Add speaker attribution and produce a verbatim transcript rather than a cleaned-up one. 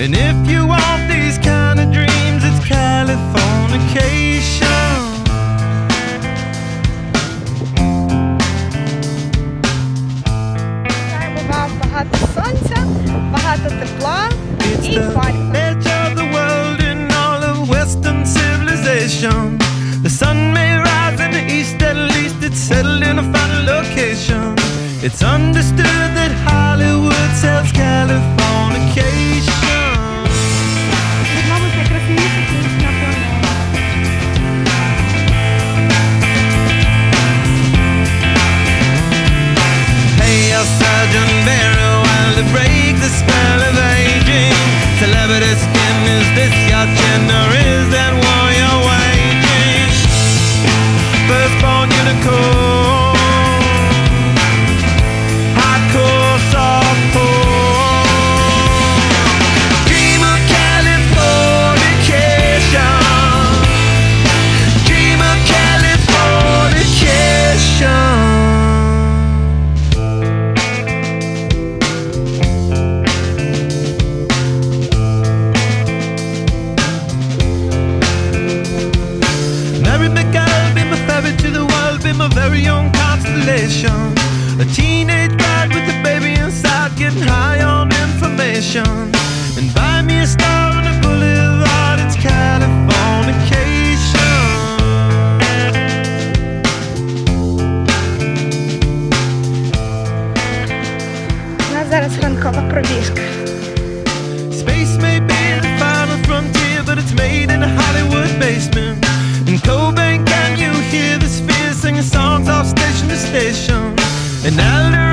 Speaker 1: And if you want these kind of dreams, it's Californication.
Speaker 2: Багато сонця, багато тепла і парку.
Speaker 1: Edge of the world in all of Western civilization. The sun may rise in the east, at least it's settled in a final location. It's understood that Hollywood sells Californication.
Speaker 2: Мабуть, найкрасивіша пісня планети.
Speaker 1: Hey, your surgeon very well to break the spell of aging. Celebrity skin, is this your chin or is that war you're waging? Firstborn unicorn, hardcore softcore. Dream of Californication. Dream of Californication. Married my girl, be my ferry to the world, be my very own constellation. A teenage bride with a baby inside, getting high on information. And buy me a star on a boulevard, it's Californication.
Speaker 2: У нас зараз ранкова пробіжка.
Speaker 1: Space may be the final frontier, but it's made in a Hollywood basement. In Cobain, can you hear the sphere singing songs off station to station? And Alder